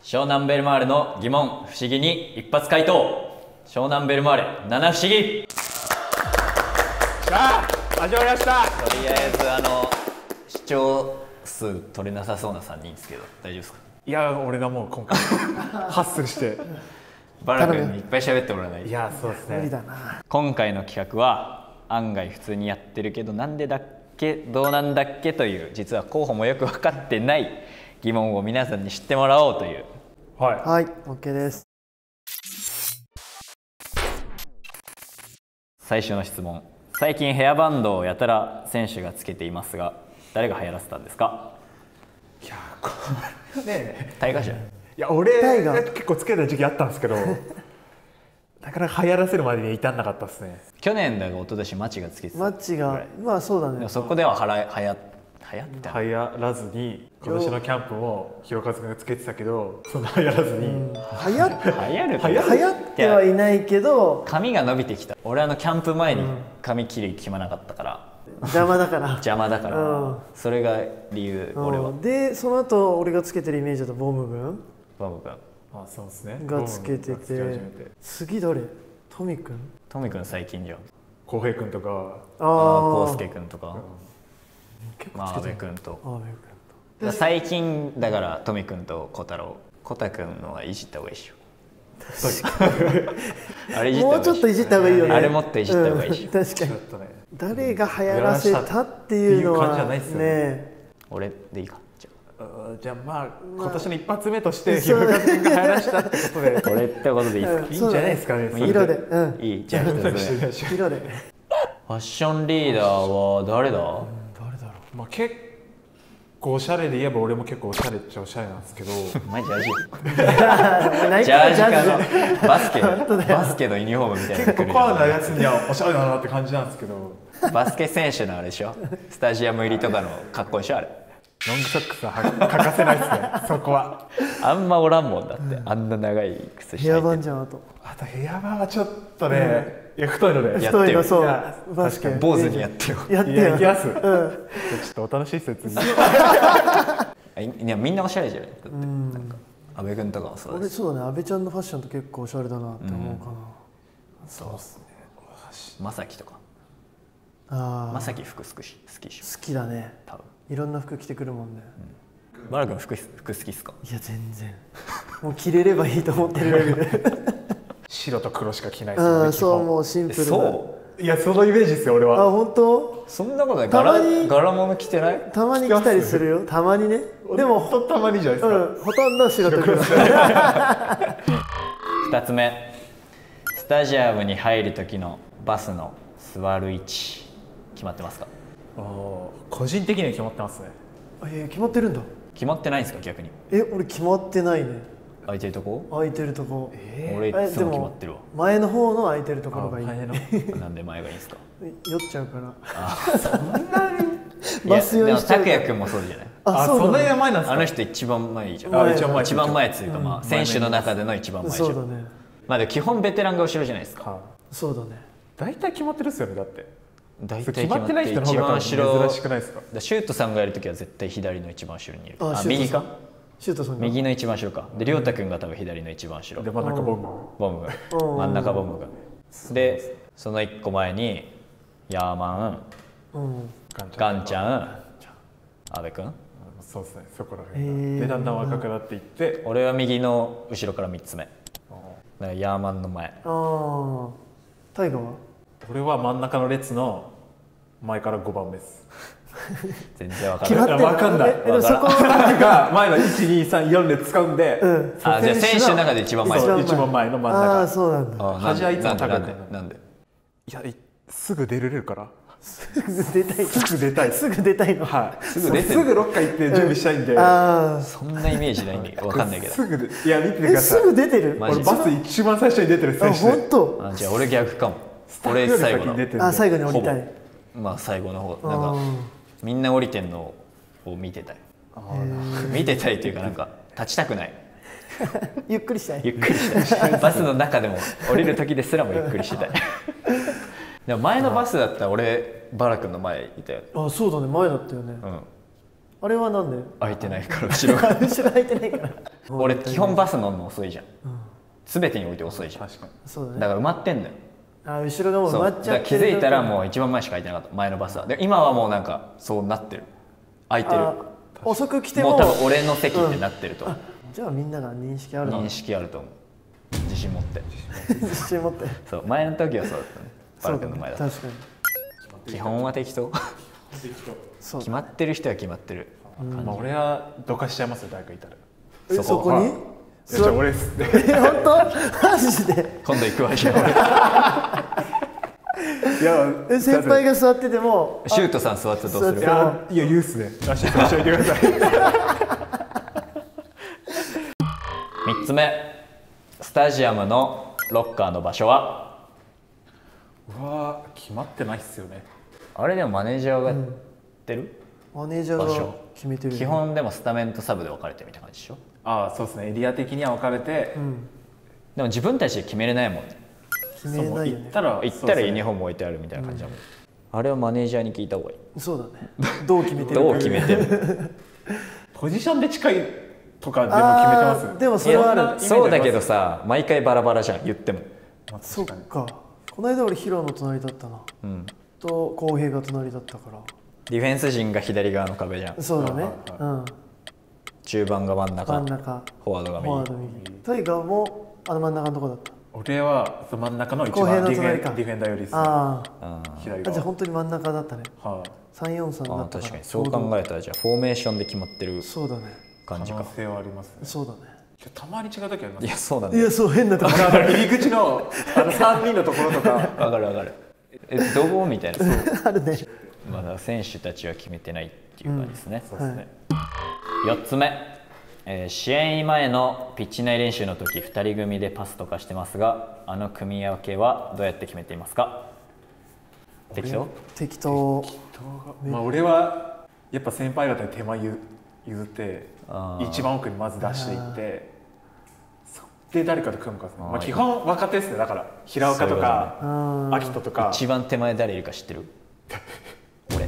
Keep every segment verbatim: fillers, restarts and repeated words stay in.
湘南ベルマーレの疑問不思議に一発回答。湘南ベルマーレ七不思議。 さあ始まりました。 とりあえずあの視聴数取れなさそうなさんにんですけど大丈夫ですか？ いや俺がもう今回ハッスルしてバラ君にいっぱい喋ってもらわないと。 いやそうですね。 無理だな。 今回の企画は案外普通にやってるけどなんでだっけどうなんだっけという実は候補もよく分かってない疑問を皆さんに知ってもらおうという。 はい。 はい、OK です。 最初の質問。最近ヘアバンドをやたら選手がつけていますが誰が流行らせたんですか？ いやこれね大河じゃん。 いや俺タイガ結構つけた時期あったんですけどなかなか流行らせるまでに至んなかったですね。 去年だが一昨年マチがつけてたマッチがまあそうだね。 でもそこでははら流行流行った流行らずに今年のキャンプも広和君がつけてたけどそんな流行らずに、 うん、流行っ流行る流行流行ってはいないけど髪が伸びてきた。俺あのキャンプ前に髪切り決まなかったから、 邪魔だから邪魔だから、 うん、 それが理由、 うん、 俺は。 でその後俺がつけてるイメージだとボム君ボム君あそうですねがつけてて次誰？トミ君？ トミ君最近じゃん。 浩平君とかああ康介君とか、 結まあ阿部構つけてる。 君と阿部君だ最近だからトミ君と小太郎小太君のはいじった方がいいでしょ。あれいじった方がいい。 もうちょっといじった方がいいよね。 あれもっといじった方がいいでしょ、 うん、確かにちょっとね誰が流行らせたっていうのはね。 俺でいいか。じゃあじゃあまあ今年の一発目として広和君が流行らしたってことであ俺ってことでいいですか？ いいんじゃないですかね。それ色で、うん、 いいじゃあ一つ目。フ色で。 ァッションリーダーは誰だ？ 誰だろう。まあ結構おしゃれで言えば俺も結構おしゃれっちゃおしゃれなんですけどマジジャージナイキジャージかジャージのバスケバスケのユニフォームみたいな結構コアなやつにはおしゃれだなって感じなんですけどバスケ選手のあれでしょ。スタジアム入りとかの格好でしょあれ。 ロングソックスは欠かせないですねそこは。 あんまおらんもんだって、うん、あんな長い靴下ヘアバンじゃん。あとあとヘアバンはちょっとね、うん、いや太いのでやってよ。 そうバスケ坊主にやってよ。 やってよ。 いやいきます、うん、ちょっとお楽しい説にいやみんなおしゃれじゃないだって。なんか阿部君とかもそうだし。 俺そうだね。阿部ちゃんのファッションと結構おしゃれだなって思うかな、うん、 そうっすね。まさきとかああまさき服好き好き好きだね。多分いろんな服着てくるもんね。 うん、バラ君服服好きっすか？ いや全然もう着れればいいと思ってるレベル白と黒しか着ないですよね。 うん、そうもうシンプルな。 そういやそのイメージですよ俺は。 あ本当？ そんなことない。柄柄物着てない？ たまに着たりするよ。たまにね。でもほんとたまにじゃないですか。 うん、ほとんど白と黒。 ふたつめ、スタジアムに入る時のバスの座る位置決まってますか？ あ個人的には決まってますね。 えー、決まってるんだ。 決まってないんですか逆に？ え俺決まってないね。 空いてるとこ？ 空いてるとこ。 えー、俺いつも決まってるわ。 前の方の空いてるところがいい。 前のなんで前がいいんですか？ 酔っちゃうから。 あそんなにバス酔いしちゃうから。 拓也君もそうじゃない？ あそんなに前なんですか？ あの人一番前いいじゃん。 あ一番前一番前っていうかまあ選手の中での一番前じゃん。 そうだね。 まあでも基本ベテランが後ろじゃないですか。 そうだね。 大体決まってるっすよねだって。 大体決まってない人の方が珍しくないですか？ シュートさんがやるときは絶対左の一番後ろにいる。 あ右か？ シュートさんが右の一番後ろか。で亮太君が多分左の一番後ろ。 で真ん中ボムボムが真ん中ボムが。でその一個前にヤーマン、ガンちゃん、阿部君。 そうですねそこら辺でだんだん若くなっていって。 俺は右の後ろからみっつめ。だからヤーマンの前。 ああ。大河は？ 俺は真ん中の列の前からごばんめです。 全然わかんない。 わかんない。 えでもそこが前のいちにさんよん列使うんで。 うん。 あじゃあ選手の中で一番前。 一番前の真ん中。 ああそうなんだ。 端はいつも高く。 なんで？ いやすぐ出れるから。 すぐ出たい。 すぐ出たい。 すぐ出たいの。 はい。 すぐ出てすぐロッカー行って準備したいんで。 ああ。 そんなイメージないんだけどわかんないけど。 すぐいや見てください。 すぐ出てる？ 俺バス一番最初に出てる選手で。 あ本当？ あじゃあ俺逆かも。俺最後の。 あ最後に降りたい。 まあ最後の方なんかみんな降りてんのを見てたい。見てたいっていうかなんか立ちたくない。 ゆっくりしたい。 ゆっくりしたい。バスの中でも降りる時ですらもゆっくりしてたい。でも前のバスだったら俺バラ君の前いたよ。 あそうだね前だったよね。 うん。 あれはなんで？ 空いてないから後ろが。 後ろ空いてないから。 俺基本バス乗るの遅いじゃん、全てにおいて遅いじゃん。 確かにそうだね。 だから埋まってんだよ。 あ、後ろがもう埋そうまっちゃだからってる。 気づいたらもう一番前しか空いてなかった、前のバスは。で今はもうなんかそうなってる、空いてる。 あ、遅く来てももう多分俺の席ってなってると思う、 じゃあみんなが認識あるの。 認識あると思う、自信持って自信持って。 そう前の時はそうだったね、バル君の前だった。 確かに。 基本は適当そう決まってる人は決まってる。 まあ俺はどかしちゃいますよ、誰かいたら。 え、そこに？ いや、じゃあ俺ですって。 え、本当？マジで？ 今度行くわけよいや、 え、先輩が座っててもシュートさん座ってどうする？ 座っていや、いや、ユースで足一緒にいてください。 みっつめ、スタジアムのロッカーの場所は？ うわー、決まってないっすよね。 あれでもマネージャーがやってる、 マネージャーが決めてる。 基本でもスタメンとサブで分かれてるみたいな感じでしょ。 ああ、そうですね、エリア的には分かれて、 うん。 でも自分たちで決めれないもんね。 決めれないよね。 行ったら行ったらユニフォーム置いてあるみたいな感じだもん、あれはマネージャーに聞いた方がいい。 そうだね。どう決めてるか。 どう決めてる？ ポジションで近いとかでも決めてます。 あーでもそれはある。 いやそうだけどさ、毎回バラバラじゃん言っても。 まあそっ確かにか。この間俺ヒロの隣だったな。 うん、 と浩平が隣だったかディフェンス陣が左側の壁じゃんら。、そうだね。 はいうん。 中盤が真ん中、 真ん中。 フォワードがフォワー右。 ド右。トイガもあの真ん中のとこだった。 俺はその真ん中の一公平番ディフの隣かェンディフェンダーよりですね。 あああ。 左側。 じゃあ本当に真ん中だったね。 はい。 三四三だあったから。 確かにそう考えたらじゃあフォーメーションで決まってるそうだね。 感じか。 可能性はありますね。 そうだね。 たまに違う時あります。 いやそうなんだよ。 いや、そう変なとこ。 あの入り口のあのさんにんのところとか。 わかるわかる。えどこみたいな。 あるね。 まだ選手たちは決めてないっていう感じですね。 そうですね。 よっつめ、えー試合前のピッチ内練習の時ふたり組でパスとかしてますが、あの組み分けはどうやって決めていますか？適当？ 適当。 まあ俺はやっぱ先輩方に手前ゆ譲ってあー一番奥にまず出していってそで誰かと組むかですね。 あーまあ基本若手ですね。だから平岡とかあ秋人とか一番手前誰いるか知ってる？俺。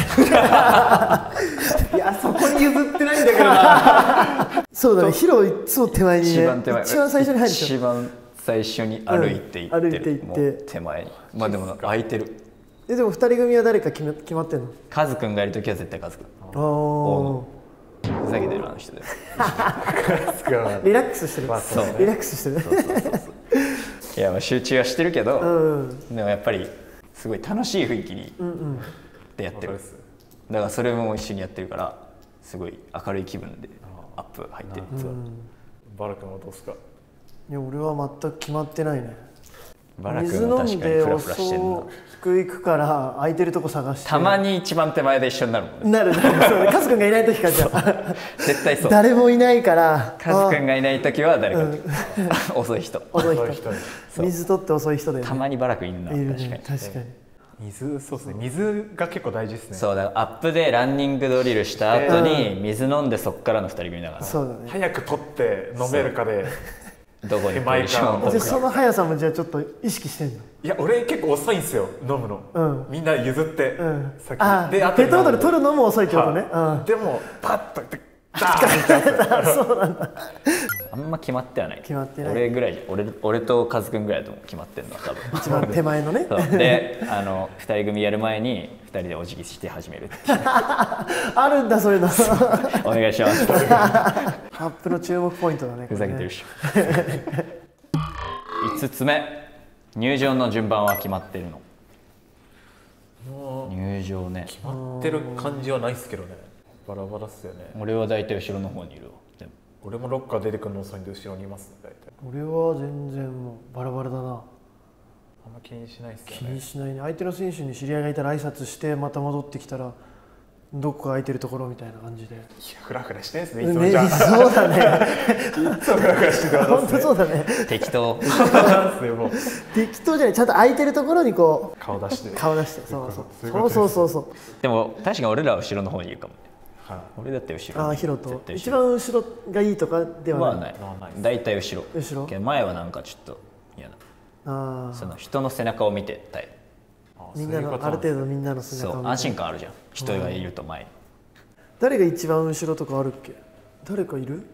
いやそこに譲ってないんだけどな。 そうだね。ヒロいつも手前にね。 一番手前。 一番最初に入るでしょ。 一番最初に歩いていってる、 うん歩いていってもう手前に。まあでも空いてる。 え、でも二人組は誰か決め決まってんの？ カズくんがいる時は絶対カズくん。 ああ。 ふざけてるあの人で。 リラックスしてる。 そうリラックスしてる。 そうそうそうそう。いやまあ集中はしてるけど、 うん。 でもやっぱりすごい楽しい雰囲気にうんうん。 でやってる。 わかるっすだからそれも一緒にやってるからすごい明るい気分でアップ入ってる。 バラ君はどうですか？ いや、俺は全く決まってないね。 バラ水君は飲んで確かにフラフラしてるな。 遅く行くから空いてるとこ探して。 たまに一番手前で一緒になるもんね。 なるなる。そうね。カズくんがいない時からじゃあ。 絶対そう。 誰もいないから。 カズくんがいない時は誰かと遅い人。 遅いそういう人。 人水取って遅い人だよね。 たまにバラ君いるな。 いる確かにね。。確かに。 水そうですね。水が結構大事ですね。 そうだからアップでランニングドリルした後に水飲んでそっからのふたり組だから。 そうだね。 早く取って飲めるかで。 どこに手前かポジションを取るか。 じゃあその速さもじゃあちょっと意識してんの？ いや俺結構遅いんですよ飲むの。 うんみんな譲ってうん。 先あであ、ペットボトル取るのも遅いってことね。 はいでもパッとってダーンあんま決まってはない。 決まってない俺ぐらいじゃ俺俺とカズくんぐらいだと決まってるのは多分。 一番手前のね。 そうであのふたり組やる前にふたりでお辞儀して始めるっていうあるんだそういうの。 お願いします。 アップの注目ポイントだね。 ふざけてるし。 し。いつつめ、入場の順番は決まってるの？ もう入場ね。 決まってる感じはないですけどね。バラバラっすよね。 俺は大体後ろの方にいるわ。でも俺もロッカー出てくるの遅いんで後ろにいますね大体。 俺は全然もうバラバラだな。 あんま気にしないっす気よね。 にしないね。相手の選手に知り合いがいたら挨拶してまた戻ってきたらどこか空いてるところみたいな感じで。 いやフラフラしてんすねいつもね、 じゃあ。 そうだね。 いつもフラフラしてる本当そうだね。 適当。 なんすねもう適当じゃない。ちゃんと空いてるところにこう顔出して。 顔出して。そうそう。 そういうそうことですそうそうそう。 でも確かに俺らは後ろの方にいるかもね。 は俺だって後ろ。 ああ、ヒロと絶対一後ろ番後ろがいいとかではない。 はないはない。 大体後ろ。 後ろけど前はなんかちょっと嫌な。 ああ。 その人の背中を見て耐える。 みんなのある程度みんなの背中を見てそう安心感あるじゃん。人がいると前に。 誰が一番後ろとかあるっけ？誰かいる？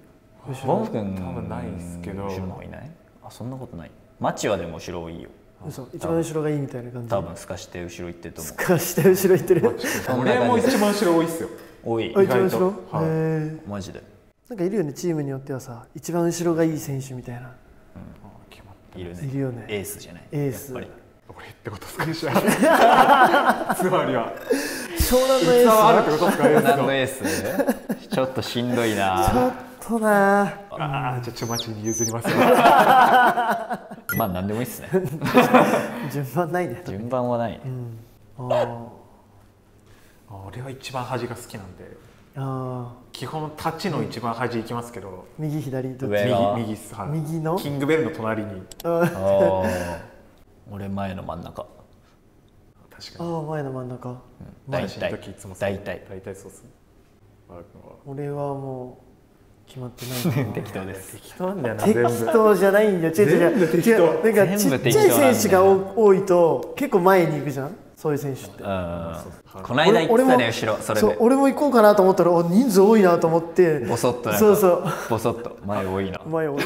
ボンフ君多分ないんですけど後ろの方いない？あ、そんなことない。マチはでも後ろいいよ。 嘘、一番後ろがいいみたいな感じ。 多分すかして後ろ行ってると思う。 すかして後ろ行ってる。 俺も一番後ろ多いっすよ。 多い。 あ、一番後ろ。 はい、 へえ。 マジで。 なんかいるよね、チームによってはさ、一番後ろがいい選手みたいな。 うん、いるね。 いるよね。 エースじゃない。 エース。 俺ってことですか？つまりは湘南のエースはあるってことですか？エース湘南のエースちょっとしんどいな。 ちょっとな。 ああ、じゃあちょまちに譲りますよ。 まあ何でもいいっすね。 順番ないね。 順番はないね。 うん、ああ、俺は一番端が好きなんで。 あ。 基本タッチの一番端行きますけど。 右左どっち？ 上側右右っす。はい。 右の？ キングベルの隣に。 ああ。俺前の真ん中。 確かに。 ああ、前の真ん中。 大体。大体。 大体そうっすね。 俺はもう決まってない。 適当です。 適当なんだよな。全部。 適当じゃないんだよ。違う違う違う。なんかちっちゃい選手が多いと結構前に行くじゃん。そういう選手って。 この間行ってたね、後ろ。それで。 俺も行こうかなと思ったら人数多いなと思って。 ボソッとなんか。 そうそう。 ボソッと前多いな。 前多い。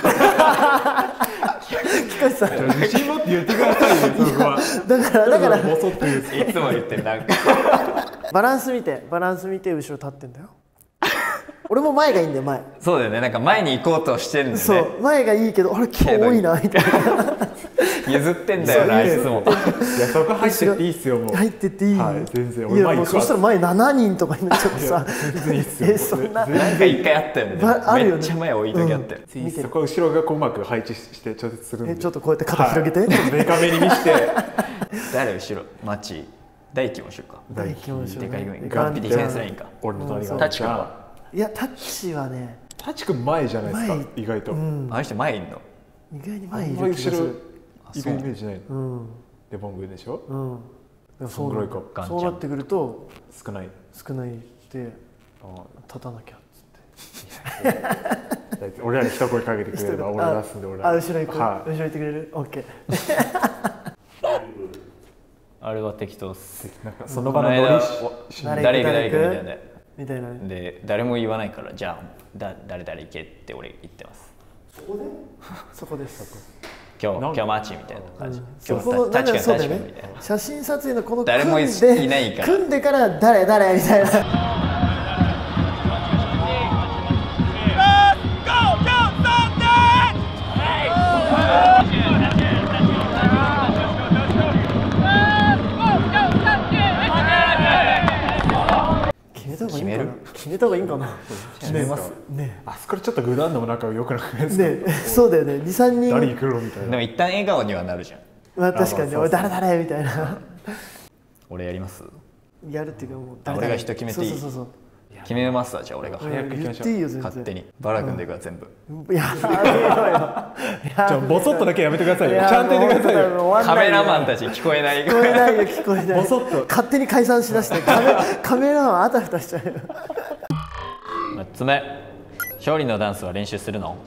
聞かせた。 自信持って言ってくださいよ。そこは。 だからだからボソッと言う。 いつも言ってるなんか。 バランス見てバランス見て後ろ立ってんだよ。俺も前がいいんだよ、前。 そうだよね、なんか前に行こうとしてるんだよね。 そう前がいいけど、あれ今日多いなみたいな。 譲ってんだよな、あいつも。 いや、そこ入ってっていいっすよ、もう。 入ってっていい。 はい、全然。 いや、もうそしたら前ななにんとかになっちゃってさ。 全然いいっすよ。 え、そんな。 なんか一回あったよね。 あるよね。 めっちゃ前置いときあったよ。 そこ後ろがこううまく配置して調節するんで。 え、ちょっとこうやって肩広げて。 デカめに見して。 誰後ろ？マチ。大輝も後ろか。 大輝も後ろ。 でかい組。ガンピディフェンスラインか。 俺の隣が。 タッチ君は。 いや、タッチはね。 タッチ君前じゃないですか、意外と。 あの人前いんの？ 意外に前いる気がする。 後ろいるイメージないの。 うん。 でボングでしょ。 うん。 そんぐらいか。 そうなってくると少ない。 少ないって立たなきゃっつって。俺らに一声かけてくれれば俺出すんで俺ら。 あ、後ろ行こう。後ろ行ってくれる？オッケー。 あれは適当っす。 なんかその場のノリ誰行く誰行くみたいな。 みたいなね。 で誰も言わないからじゃあだ誰誰行けって俺言ってます。 そこで？そこです。 今日今日マーチみたいな感じ。 今日タッチ君タッチ君みたいな。写真撮影のこの誰もいないから。 組んでから誰誰みたいな。決める？決めた方がいいんかな。 決めます。ね。あそこでちょっとグダンのもなんか良くなくないですか？ ね、そうだよね。二三人。 誰行くのみたいな。 でも一旦笑顔にはなるじゃん。 まあ確かに俺誰誰みたいな。 俺やります？ やるっていうかもう俺が人決めていい？ そうそうそう。 決めますわじゃあ俺が。 早く行きましょう。 勝手にバラ君でいくわ全部。 いやべえよ。 じゃあボソッとだけやめてくださいよ。ちゃんと言ってくださいよ。 カメラマンたち聞こえない。 聞こえないよ聞こえない。 ボソッと勝手に解散しだしてカメカメラマンあたふたしちゃうよ。 むっつめ、勝利のダンスは練習するの？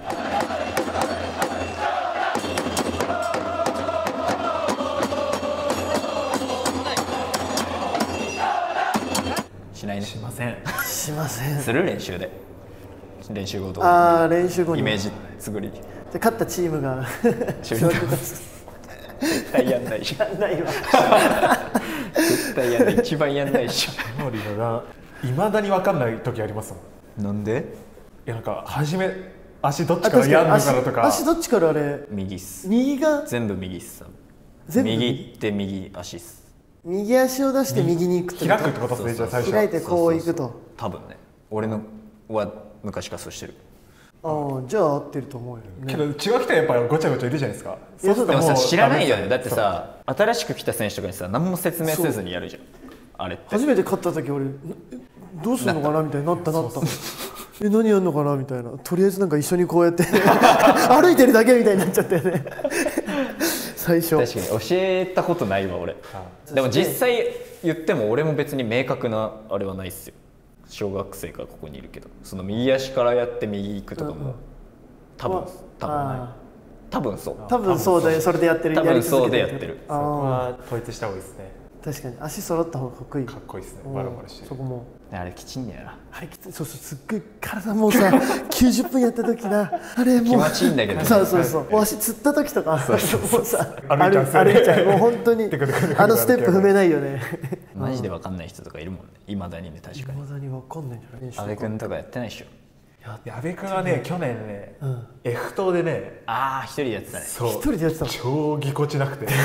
しないね。 しません。 しません。 する練習で。練習後とああ練習後にイメージ作り。 で勝ったチームが勝利のダンス。絶対やんないし。 やんないわ。 絶対やんない。一番やんないし。 ノリがいまだに分かんない時ありますもん。 なんで？ いやなんか初め足どっちからやんのかなとか。 足どっちからあれ？ 右っす。 右が全部右っす。 全部右って右足っす。 右足を出して右に行くって開くってことですね。じゃあ最初開いてこう行くと。 多分ね。俺のは昔からそうしてる。 ああじゃあ合ってると思うよ。 けど中学生やっぱごちゃごちゃいるじゃないですか。 でもさ知らないよね。だってさ新しく来た選手とかにさ何も説明せずにやるじゃん。あれって。 初めて勝った時俺どうするのかなみたいになったなった。え何やるのかなみたいな。とりあえずなんか一緒にこうやって歩いてるだけみたいになっちゃってね。最初。 確かに教えたことないわ俺。でも実際言っても俺も別に明確なあれはないっすよ。小学生からここにいるけどその右足からやって右行くとかも多分多分ない多分そう多分そうだよ。それでやってる。 多分そうでやってる。 そこは統一した方がいいですね。 確かに足揃った方がかっこいい。 かっこいいですね。バラバラしてそこもあれきちんだよな。 あれきつい。そうそう、すっごい体もうさきゅうじゅっぷんやった時な、あれもう気持ちいいんだけどね。 そうそうそう、もう足つった時とかもうさ歩いちゃうんですよね歩いちゃう、もう本当にあのステップ踏めないよね。 マジで分かんない人とかいるもんね、いまだにね。確かに未だに分かんないんじゃない。 阿部君とかやってないでしょ。 矢部君はね去年ね、うん、F 棟でね、 ああ一人でやってたね。 そう一人でやってたの。 超ぎこちなくて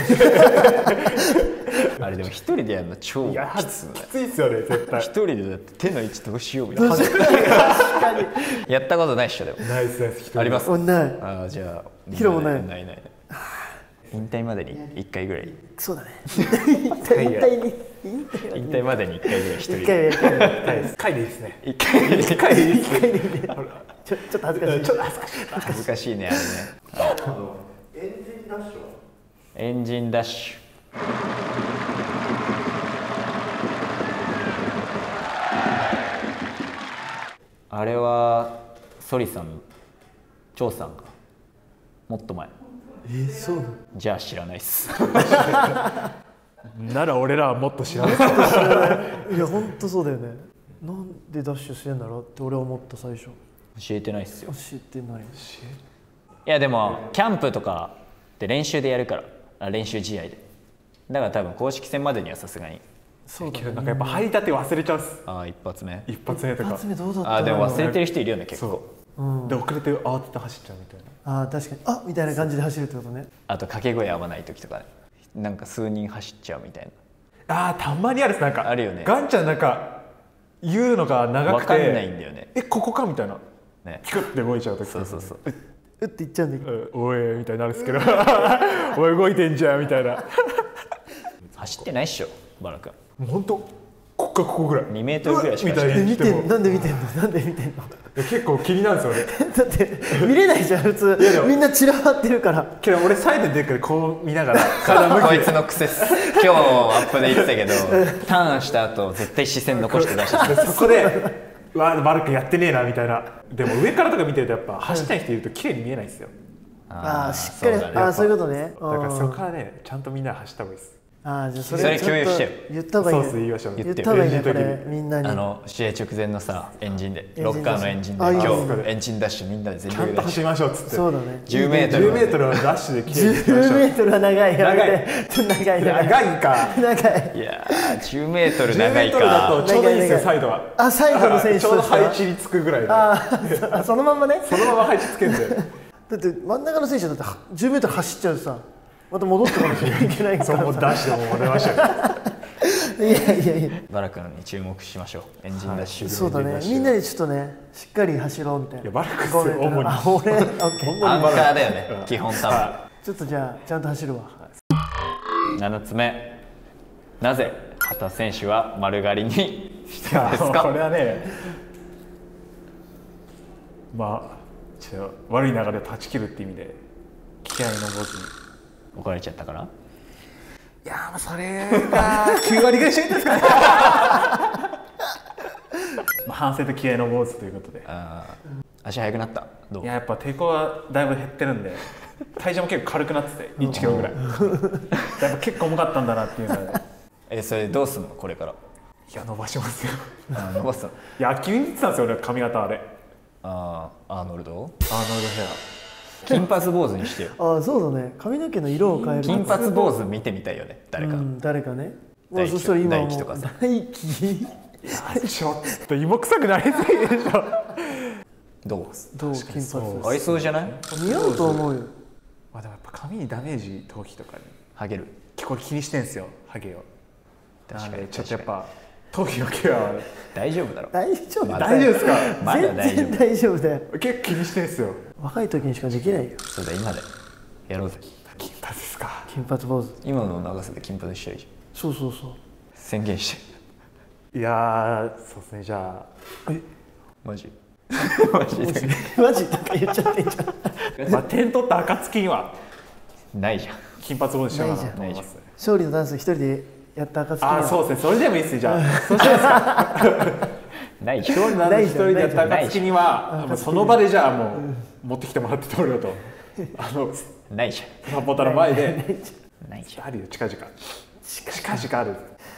あれでも一人でやるの超きつい。 きついっすよね絶対。 一人でだって手の位置どうしようみたいな。やったことないっしょ。でもナイスナイス。 あります。 ない。 ああじゃあヒロもない。 ないない。引退までに一回ぐらい。 そうだね。引退に引退までに一回ぐらい一人で。 一回一回一回でいいですね。 一回で一回でいい。ちょちょっと恥ずかしい。 ちょっと恥ずかしい。 恥ずかしいねあれね。 エンジンダッシュ。 エンジンダッシュ。あれはソリさん、張さんか。もっと前。 えー、そうなの。 じゃあ知らないっす。 なら俺らはもっと知らない。 いや本当そうだよね。なんでダッシュしてんだろうって俺は思った最初。 教えてないっすよ。 教えてない。 いやでもキャンプとかで練習でやるから、練習試合で。だから多分公式戦までにはさすがに。 そうだね。 なんかやっぱ入りたて忘れちゃうっす。 ああ一発目。 一発目とか。 一発目どうだったの。 ああでも忘れてる人いるよね結構。 うん、 で遅れて慌てて走っちゃうみたいな。 ああ確かに、あみたいな感じで走るってことね。 あと掛け声合わない時とかなんか数人走っちゃうみたいな。 ああたまにあるっす。なんかあるよね。 ガンちゃんなんか言うのが長くて分かんないんだよね。 えここかみたいな。 ね。 ピクって動いちゃう時。 そうそうそう。 うって言っちゃうんだけど。 おいみたいになるんですけど、おい動いてんじゃんみたいな。 走ってないっしょバラ君。 もう本当。こっかここぐらいにメートルぐらいしかみたいに見てんなんで見てんのなんで見てんの。 結構気になるんですよね。 だって見れないじゃん普通。みんな散らばってるから。 けど俺サイドに出るからこう見ながら体向こいつの癖っす。今日アップで言ってたけどターンした後絶対視線残して出してそこでうわバルクやってねえなみたいな。でも上からとか見てるとやっぱ走った人いると綺麗に見えないんですよ。 ああしっかり、ああそういうことね。 だからそこからねちゃんとみんな走った方がいいです。 ああじゃあそそれ共有してよ。 言った方がいいね。 そうっす言いましょう。 言った方がいいねこれみんなに。 あの試合直前のさエンジンでエンジンロッカーのエンジンであいいね今日エンジンダッシュみんなで全ちゃん力でと走りましょうっつって。 そうだね。 じゅうメートルじゅうメートルはダッシュで綺麗に行きましょう。 じゅうメートルは長い。 長い長い長い長いか。 長い。 いやーじゅうメートルじゅうメ長いートルだとか。 ちょうどいいですよサイドは。 あサイドの選手ちょうど配置につくぐらいで。 ああそのまんまね。 そのまま配置つけんで。 だって真ん中の選手だってじゅうメートル走っちゃうさ、また戻ってこなきゃいけないからさ。 そうもうダッシュでもう出ましたよ。 いやいやいや。 バラ君に注目しましょう。エンジンダッシュ。 そうだね。みんなでちょっとねしっかり走ろうみたいな。 いやバラクス主に。 あ俺オッケー。 アンカーだよね基本多分。 ちょっとじゃあちゃんと走るわ。 ななつめ、なぜ畑選手は丸刈りにしたんですか。 これはねまあちょっと悪い流れを断ち切るって意味で気合いの坊主に怒られちゃったから。 いやーそれがきゅう割ぐらいしてるんですかね。まあ反省と気合いの坊主ということで。 あ足速くなった。どう。 いややっぱ抵抗はだいぶ減ってるんで体重も結構軽くなってていちキロぐらい。やっぱ結構重かったんだなっていうので。 えそれどうすんのこれから。 いや伸ばしますよ。 あ伸ばすの。 いや気に入ってたんですよ俺髪型あれ。 あーアーノルド。 アーノルドヘ金髪坊主にしてよ。 ああそうだね。髪の毛の色を変える。 金髪坊主見てみたいよね誰か。 うん誰かね。 大輝そしたら今も大輝とかさ大輝ア。ちょっと芋臭くなりすぎでしょ。 どう。 どう金髪。 合いそうじゃない。 似合うと思うよ。 まあでもやっぱ髪にダメージ頭皮とかにハゲる。 結構気にしてんすよハゲを。 確かになんでちょっとやっぱ頭皮のケアは大丈夫だろ。 大丈夫。 大丈夫ですか。 まだ全大丈夫。 然大丈夫だよ。 結構気にしてんすよ。 若い時にしかできないよ。 そうだ今でやろうぜ。 金髪ですか。 金髪坊主。 今の長さで金髪しちゃいじゃん。 そうそうそう。 宣言して。 いやーそうですねじゃあえマジマジでマジとか言っちゃってんじゃん。 まあ点取った暁にはないじゃん。 金髪坊主しようかなと思います。 勝利のダンス一人でやった暁には。 ああそうですねそれでもいいですねじゃあ。そうしますか。 ないじゃん。 勝利のダンス一人でやった暁にはもうその場でじゃあもう持ってきてもらって通るよと。あのないじサポーターの前でゃん。ないじゃん。 あるよ近々近々ある。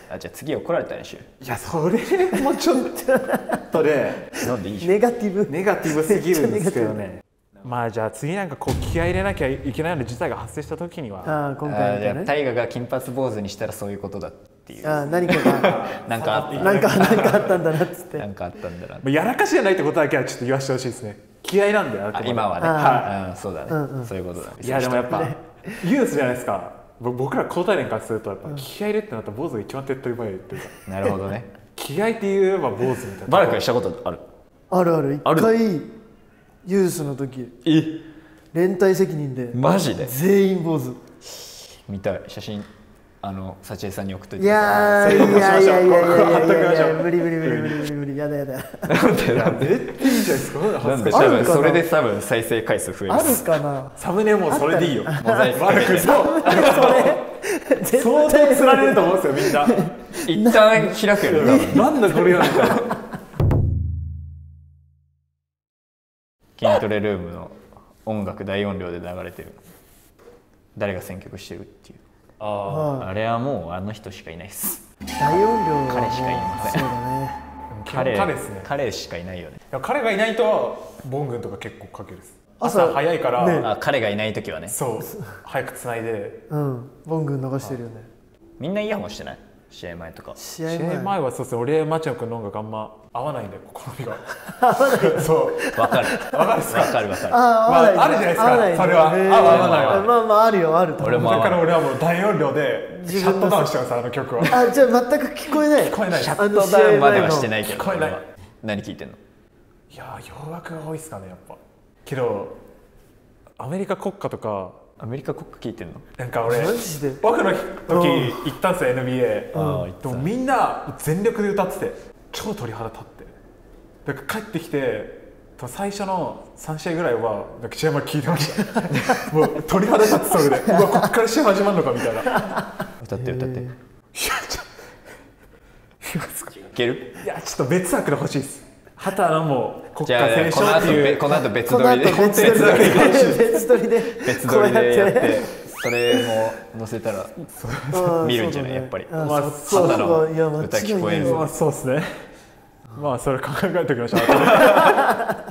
あ、じゃあ次怒られたりしよいやそれもちょっとねう。なんでいいじゃん。 ネガティブネガティブすぎるんですけどね。まあじゃあ次なんかこう気合い入れなきゃいけないような事態が発生した時には、 ああ今あーじゃあ回みたいなね大河が金髪坊主にしたらそういうことだっていう。 ああ何かがなんかあった。 なんかなんかあったんだなっつってなんかあったんだな。 まあやらかしじゃないってことだけはちょっと言わせてほしいですね。気合いなんだよあくまで。 あ今はね。 あうん、そうだね、 うんうんそういうことだね。 いやでもやっぱユースじゃないですか。ぼ僕ら高体連からするとやっぱ気合い入れってなったら坊主が一番手っ取り早いっていうか、 なるほどね。 気合いって言えば坊主みたいな。 バラ君したことある？ あるある一ある回ユースの時え、 連帯責任でマジで？ 全員坊主見たい写真、あの幸恵さんに送っといいて。 やーいそれやいやいやいやい貼っときましょうやいや無理無理無理無理無理無理やだやだなんでなんで絶対いいじゃないですか。 なんで多あるかな分それで多分再生回数増えあるます。 かなサムネもそれでいいよ。 モザイクかけてそう絶相当釣られると思うんですよみんな。 一旦開くよね多分。 なんだこれよみたいな。 筋トレルームの音楽大音量で流れてる、誰が選曲してるっていう、 あはあれはもうあの人しかいないっす。 い大音量は彼しかいませんそうだね彼彼ですね。 彼しかいないよね。 いや彼がいないとボン軍とか結構かけるです。 朝朝早いから、 ねあ、彼がいない時はね。 そう早くつないで。 うんボング流してるよねみんなイヤホンしてない？試合前とか。 試合試合前前はそうですね。俺マチオ君の音楽あんま合わないんで好みが。そうわかるわかるわかるわかる。 あー合わないまああるじゃないですか合わないそれはへー合う合わないはまあまああるよあると思う俺もだから俺はもう大音量でシャットダウンしてますあの曲は。 あじゃあ全く聞こえない聞こえないです。 シャットダウンまではしてないけど。 聞こえない俺は何聞いてんの？ いやー洋楽が多いっすかねやっぱ。けどアメリカ国歌とかアメリカ国歌聞いてんの？ なんか俺マジで僕の時行ったんですよ エヌビーエー。 ああ、言ってたでもみんな全力で歌ってて超鳥肌立ってだから帰ってきて最初のさん試合ぐらいはなんか試合前聞いてましたもう鳥肌立ってそれでうわこっから試合始まるのかみたいな。 歌って歌って。いいやちょける？ いやちょっと別枠で欲しいです。畑のもう国じゃあ歌斉この後唱っていうべこの後別撮この後りで別撮りで別撮りで別撮りでやってそれも載せたらうん見るんじゃない？ そうだねやっぱり。 あまあそう肌のそういや間違いない歌聞こえるよまあそうですね。まあそれ考えておきましょう後で。